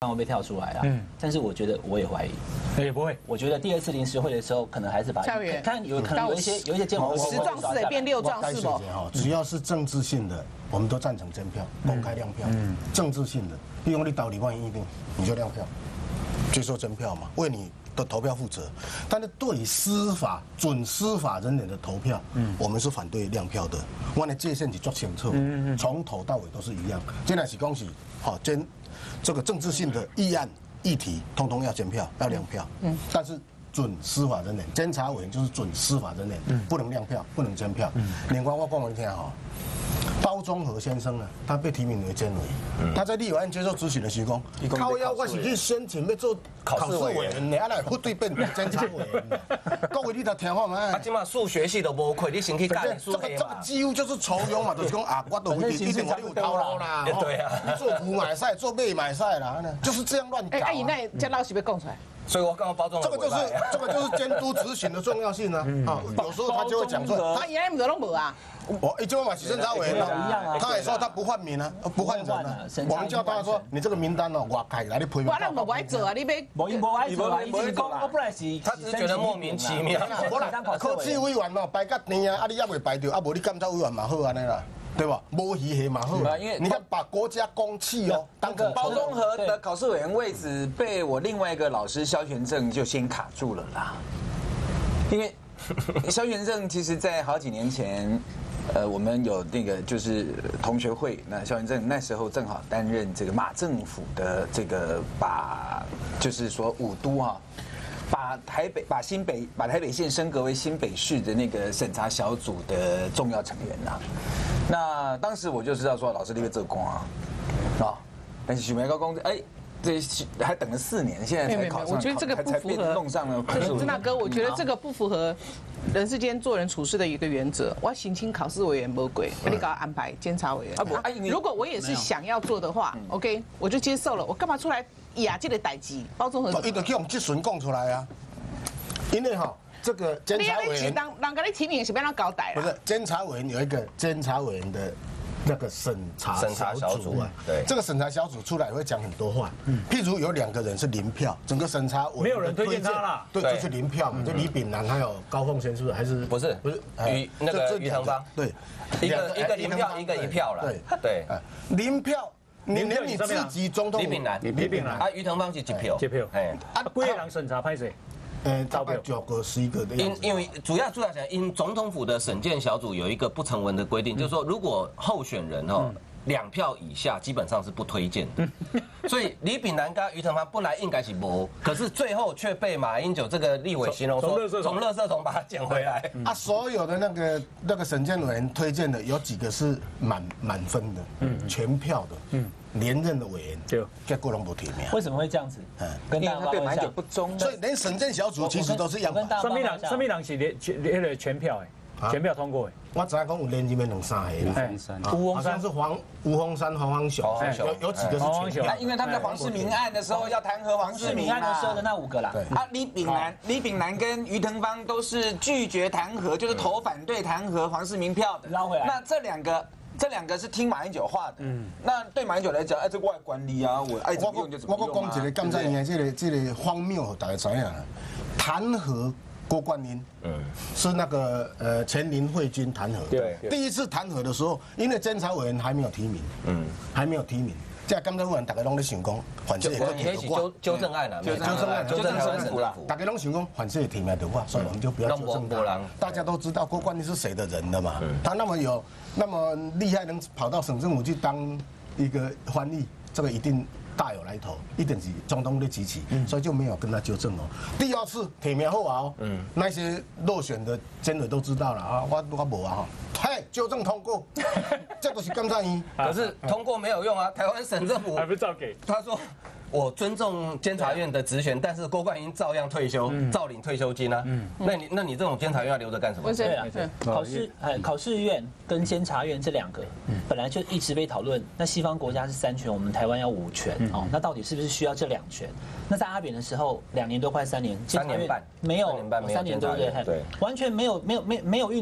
会被跳出来啊。但是我觉得我也怀疑， 也不会。 我觉得第2次临时会的时候，可能还是把校园看可能有一些监委会 10壮士变6壮士不？ 只要是政治性的，我们都赞成监票，公开亮票。政治性的，比如你到2万1定，你就亮票，接受监票嘛，为你的投票负责。但是对于准司法人员的投票，我们是反对亮票的。我的界限是做清楚，从头到尾都是一样。现在是恭喜，好这个政治性的议案议题，通通要监票，要亮票。但是准司法人员，监察委员就是准司法人员，不能亮票，不能监票。另外我讲给你听哈。包中和先生呢，他被提名为监委，他在立法院接受咨询的时候讲，靠腰我是去申请要做考试委员的，啊来不对变监察委员的，各位你都听好吗？ 啊，今嘛数学系都无亏，你先去干数学嘛。 这个几乎就是抽佣嘛，就是讲啊，我都一定我有套路啦。 对啊， 你做牛买菜，做马买菜啦，就是这样乱搞。 阿姨那江老师被供出来。 所以我刚刚包装这个就是监督执行的重要性啊！啊，有时候他就会讲出来。 他原来唔都拢无啊。 我一就买监察委员了，他也说他不换名啊，不换人啊。我们叫他说，你这个名单哦，我开来你批。 我那不爱做啊，你别。 无爱做啊，伊是讲我本来是， 他只是觉得莫名其妙。 我来考试委员哦，排到年啊，你也未排到，啊无你监察委员嘛好安尼啦。对吧？摸鱼黑嘛好，因为你看把国家公器哦，当成包中和的考试委员位置被我另外一个老师萧全正就先卡住了啦。因为萧全正其实在好几年前，我们有那个就是同学会，那萧全正那时候正好担任这个马政府的这个就是说五都啊。把台北县升格为新北市的那个审查小组的重要成员呐。那当时我就知道说，老师你会做工啊，但是许梅高公这还等了4年，现在才考上， 我觉得这个不符合弄上了。 真大哥，我觉得这个不符合人世间做人处事的一个原则。我要申请考试委员魔鬼，你给我安排监察委员。如果我也是想要做的话 ，OK， 我就接受了。我干嘛出来呀？这个代志，包中和。 一定去用这顺讲出来啊！因为哈，这个监察委员， 人给你提名是不要搞歹不是监察委员有一个监察委员的。那个审查小组啊， 对， 这个审查小组出来会讲很多话，譬如有2个人是零票，整个审查没有人推荐他啦， 对，就是零票嘛，就李炳南还有高凤仙，是不是？还是不是于腾芳， 对， 一个零票，一个1票了，对， 零票，你连你自己总统李炳南啊，于腾芳是1票， 啊，几个人审查派谁？ 大概9个11个的样子。 因为主要讲，因总统府的审监小组有一个不成文的规定，就是说，如果候选人2票以下，基本上是不推荐的。所以李炳南跟于腾芳本来应该是无，可是最后却被马英九这个立委形容说从垃圾桶把它捡回来。 啊，所有的那个审监委员推荐的有几个是满分的，全票的，连任的委员，结果拢不提名。 为什么会这样子？ 因为他对马英九不忠， 所以连审监小组其实都是一样。 什么人是全票全票通过我知影讲有连任的2、3个啦，好像是吴鸿山、黄芳雄，有几个是全票。 因为他们在黄世明案的时候要弹劾黄世明案的时候的那5个啦。 啊，李炳南跟于腾芳都是拒绝弹劾，就是投反对弹劾黄世明票的。 捞回来。 那这两个是听马英九话的，那对马英九来讲，这外管理啊，我爱怎么用就怎么用啊。 我讲一个甘在营这个荒谬，大家知影弹劾郭冠英，是那个前林慧君弹劾。对，第一次弹劾的时候，因为监察委员还没有提名，还没有提名。这监察委员大家拢在想讲，反正也是纠正案啦，纠正政府啦， 大家拢想讲，反正也提名的话，所以我们就不要纠正他。大家都知道郭冠英是谁的人了嘛，他那么厉害，能跑到省政府去当一个翻译，这个一定大有来头，一定是总统的机器，所以就没有跟他纠正哦。第2次提名后啊，那些落选的监委都知道了啊，我无啊哈，嘿，纠正通过，这个是监察院。 可是通过没有用啊，台湾省政府还不照给， 他说。我尊重监察院的职权，但是郭冠英照样退休，照领退休金啊。那你这种监察院要留着干什么？ 对啊，考试院跟监察院这2个，本来就一直被讨论。那西方国家是3权，我们台湾要5权哦。那到底是不是需要这2权？那在阿扁的时候，2年多快3年， 3年半没有3年多对，完全没有运作。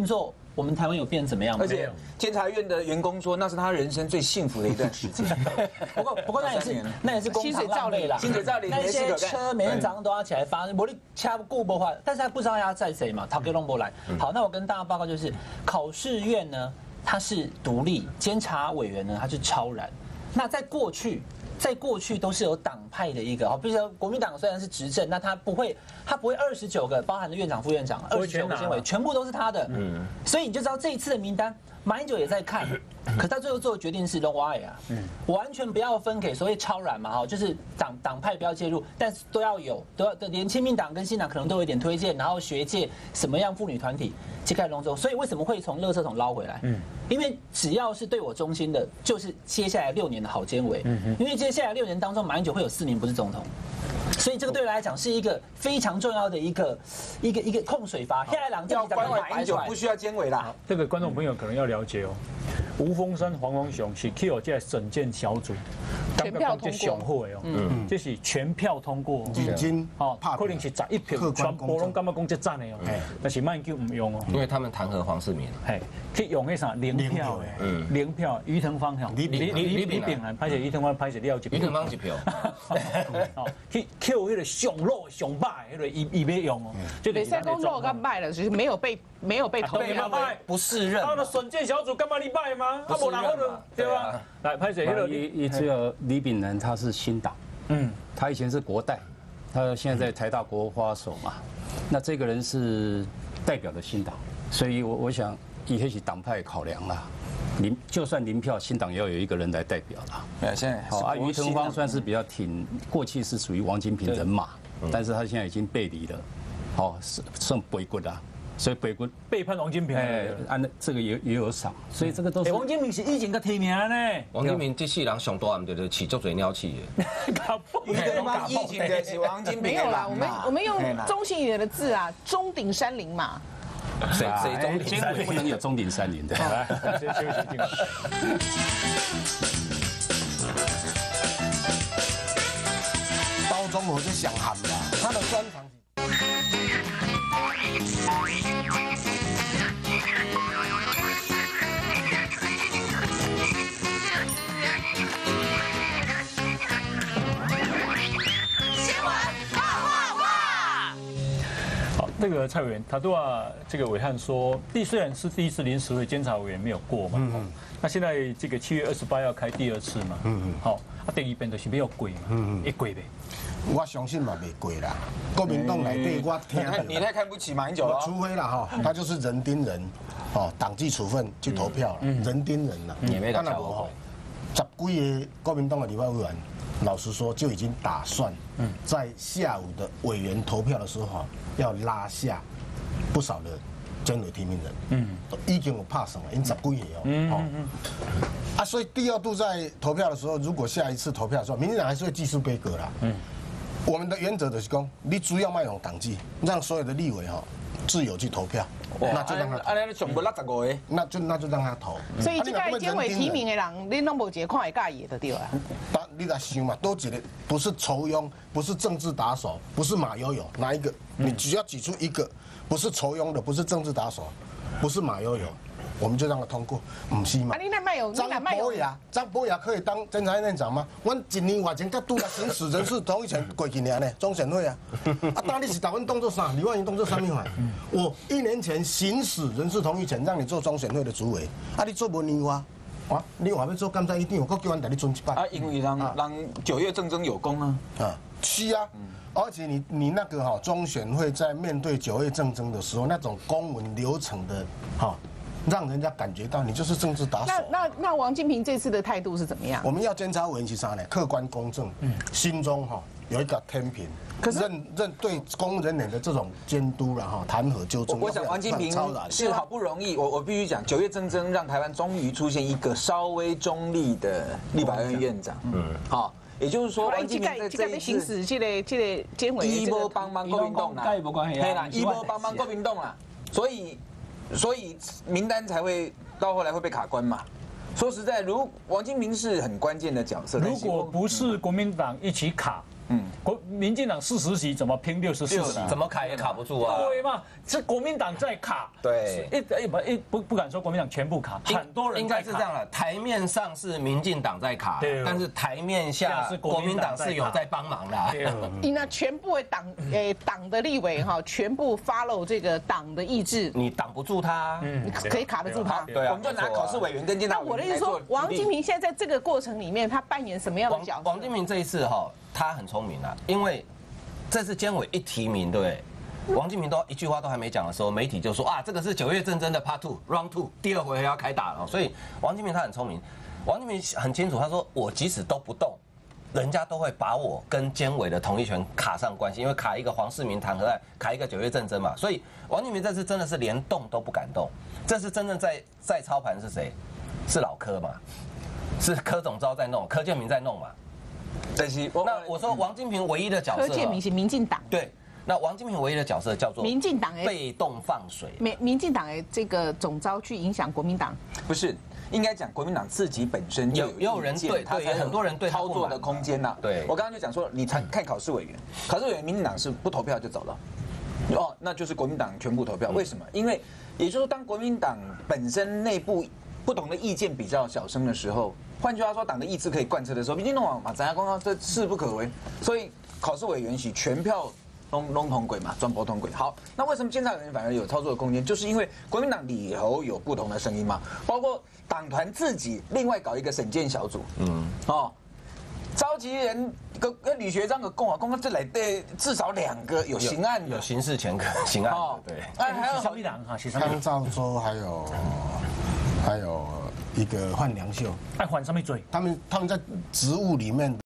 我们台湾有变怎么样吗？ 而且监察院的员工说，那是他人生最幸福的一段时间。 不过那也是工厂浪费啦， 薪水照领， 那些车每天早上都要起来发，我力掐不顾不话，但是他不知道要载谁嘛，他给弄不来。好，那我跟大家报告就是，考试院呢它是独立，监察委员呢它是超然。那在过去都是有党派的一个，比如说国民党虽然是执政，那他不会29个，包含了院长、副院长29个监委，全部都是他的。所以你就知道这一次的名单，马英九也在看，可他最后做的决定是 don't why 啊，完全不要分给所谓超然嘛，就是党派不要介入，但是都要连亲民党跟新党可能都有一点推荐，然后学界什么样妇女团体揭开龙舟，所以为什么会从垃圾桶捞回来？因为只要是对我忠心的，就是接下来6年的好监委，因为接下来6年当中，马英九会有4年不是总统。所以这个对我来讲是一个非常重要的一个控水阀。下来两要关怀马英九不需要监委啦。 这个观众朋友可能要了解哦，吴峰山、黄宏雄是 Q 这审建小组全票通过的哦，这是全票通过， 已经可能是11票全部拢感觉讲这赞的哦，但是马英九唔用哦， 因为他们弹劾黄世民， 去用那啥0票的，0票，于腾芳李炳南拍摄于腾芳拍摄了1票， 于腾芳1票， 去 Q 那个上落上歹那个伊要用哦， 就北塞公落跟败了，就是没有被投票， 不适任。 他的审建小组干嘛你败吗？他不然后呢，对吧？来拍摄那个也只有李炳南他是新党，他以前是国代，他现在在台大国花所嘛，那这个人是代表的新党，所以我想以黑起党派考量啦。就算0票，新党也要有一个人来代表啦。 现在好于腾芳算是比较挺，过去是属于王金平人马，但是他现在已经背离了，剩背骨啦，所以背叛王金平， 按这个也有赏，所以这个都是。 王金平是以前个提名呢。 王金平这世人上大，唔就是起足嘴鸟气的。 于腾芳以前的是王金平。 没有啦，我们用中性一点的字啊，中鼎山林嘛。 谁中鼎山林不能有中鼎山林的。 先休息听。 高中我就想喊吧，他的专长。 这个蔡委员，他对这个伟汉说，虽然是第一次临时会监察委员没有过嘛，那现在这个7月28要开第2次嘛，好，第2遍就是没有过嘛，会过呗？ 我相信嘛，没过啦。国民党内底我听， 你太看不起马英九了。 除非啦他就是人盯人，党纪处分去投票了，人盯人了。 也没敢讲话。 10几个国民党的立法委员，老实说就已经打算，在下午的委员投票的时候要拉下不少的监委提名人，已经有拍算了，已经10几个哦，所以第2度在投票的时候，如果下一次投票的时候，民进党还是会继续杯葛啦，我们的原则就是讲，你主要卖用党纪，让所有的立委自由去投票，那就让他。 全部65个， 那就让他投。 所以这个监委提名的人，你拢无一个看会介意的对啊。 你来想嘛，都觉得不是酬庸，不是政治打手，不是马友友，哪一个？你只要举出一个，不是酬庸的，不是政治打手，不是马友友，我们就让他通过，不是嘛？张博雅可以当监察院院长吗？我1年外前才拄来行使人事同意权过去年呢，中选会啊。当你是台湾当做啥？李万英当做啥物款？我1年前行使人事同意权，让你做中选会的主委，你做无年啊？你话要做监察院长，我叫阮带你尊一摆。 因为让9月政争有功啊。 是啊。而且你那个中选会在面对9月政争的时候，那种公文流程的让人家感觉到你就是政治打手。 那王金平这次的态度是怎么样？ 我们要监察委员是啥呢？客观公正，心中有一个天平，对公人员的这种监督啦弹劾纠正。 我想王金平是好不容易，我必须讲9月政争让台湾终于出现一个稍微中立的立法院院长。好。也就是说，王金平在这一次， 这个监委一波帮忙国民党啦，对啦，一波帮忙国民党啦，所以名单才会到后来会被卡关嘛。说实在，王金平是很关键的角色。 如果不是国民党一起卡， 民进党40席怎么拼64席？ 怎么卡也卡不住啊？ 对嘛，是国民党在卡。 对， 不敢说国民党全部卡，很多人应该是这样了。台面上是民进党在卡，但是台面下国民党是有在帮忙的。 那全部的党的立委哈，全部 follow 这个党的意志， 你挡不住他， 可以卡得住他。 对啊，我们就拿考试委员跟监察委员。 那我的意思说，王金平现在在这个过程里面，他扮演什么样的角色？ 王金平这一次哈，他很聪明啊，因为这次监委一提名，对不对？王金平都一句话都还没讲的时候，媒体就说啊，这个是9月政争的 Part 2 Round 2，第2回要开打了。所以王金平他很聪明，王金平很清楚，他说我即使都不动，人家都会把我跟监委的同意权卡上关系，因为卡一个黄世明弹劾案，卡一个9月政争嘛。所以王金平这次真的是连动都不敢动。这次真正在操盘是谁？是老柯嘛？是柯总召在弄，柯建铭在弄嘛？ 但是那我说王金平唯一的角色， 柯建铭是民进党。 对。那王金平唯一的角色叫做民进党被动放水， 民进党的这个总召去影响国民党， 不是应该讲国民党自己本身就有人对他很多人对操作的空间呐。 对， 我刚刚就讲说，你看考试委员，考试委员民进党是不投票就走了，哦，那就是国民党全部投票。为什么？因为也就是说，当国民党本身内部不同的意见比较小声的时候，换句话说，党的意志可以贯彻的时候，民进党嘛，咱家公告这势不可为，所以考试委员是全票。拢同轨嘛，专拨同轨。好，那为什么监察委员反而有操作的空间？就是因为国民党里头有不同的声音嘛，包括党团自己另外搞一个审监小组，召集人跟李学章的共这来对至少2个有刑案的， 有刑事前科刑案的，对。 还有小米党哈， 潘兆洲还有一个范良秀， 还犯什么罪？ 他们在职务里面。